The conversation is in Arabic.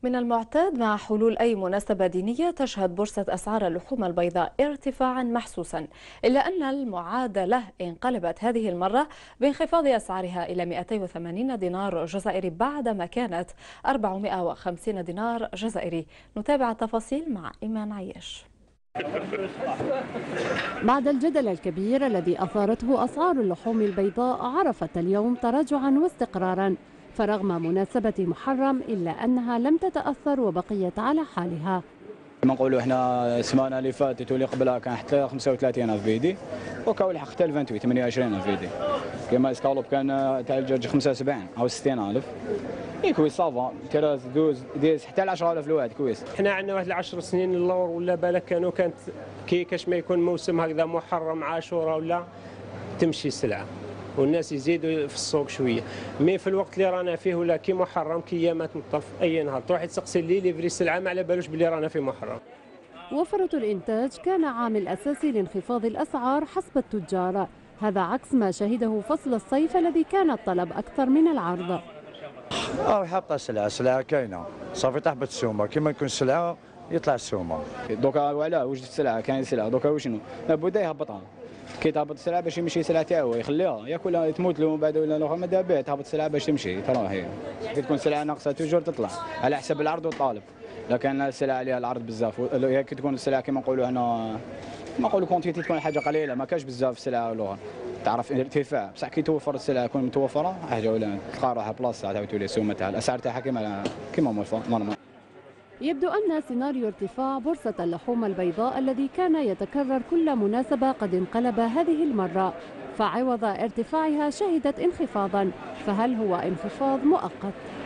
من المعتاد مع حلول أي مناسبة دينية تشهد بورصة أسعار اللحوم البيضاء ارتفاعا محسوسا، إلا أن المعادلة انقلبت هذه المرة بانخفاض أسعارها إلى 280 دينار جزائري بعدما كانت 450 دينار جزائري. نتابع التفاصيل مع إيمان عياش. بعد الجدل الكبير الذي أثارته أسعار اللحوم البيضاء، عرفت اليوم تراجعا واستقرارا، فرغم مناسبة محرم إلا أنها لم تتأثر وبقيت على حالها. كما نقولوا احنا السمانه اللي فاتت واللي قبلها كان حتى 35,000 فيدي، وكاو لحق حتى 28,000 فيدي. كما الاسكالوب كان تاع الدجاج 75 او 60,000. كويس صافا تراز دوز ديز حتى ل 10,000 الواحد كويس. احنا عندنا واحد 10 سنين اللور ولا بالك كانت كي كاش ما يكون موسم هكذا محرم عاشوراء ولا تمشي السلعه والناس يزيدوا في السوق شويه، مي في الوقت اللي رانا فيه ولا كي محرم كيامات مطف اي نهار تروح تسقسي لي ليفري السلعه ما على بالوش بلي رانا في محرم. وفرة الإنتاج كان عامل أساسي لانخفاض الأسعار حسب التجار، هذا عكس ما شهده فصل الصيف الذي كان الطلب أكثر من العرض. حاطه السلعه كاينه صافي تحبط السومه، كيما يكون السلعه يطلع السومه. دوكا وعلاه وجدت السلعه كاين سلعه دوكا وشنو لابد يهبطها، كي تهبط السلعه باش يمشي سلعه تاعو يخليها ياكلها تموت له من بعد ولا الاخر ما دابا تهبط السلعه باش تمشي ترى هي. كي تكون السلعه ناقصه توجور تطلع على حسب العرض والطالب، لو كان السلعه عليها العرض بزاف كي تكون السلعه كما نقولوا هنا ما نقولوا كونتيتي تكون حاجه قليله ما كاش بزاف السلعه الاخرى تعرف ارتفاع، بصح كي توفر السلعه تكون متوفره حاجه ولا تلقى روحها بلاصه تعاود تولي السومه تاعها الاسعار تاعها كيما نورمال. يبدو أن سيناريو ارتفاع بورصة اللحوم البيضاء الذي كان يتكرر كل مناسبة قد انقلب هذه المرة، فعوض ارتفاعها شهدت انخفاضا، فهل هو انخفاض مؤقت؟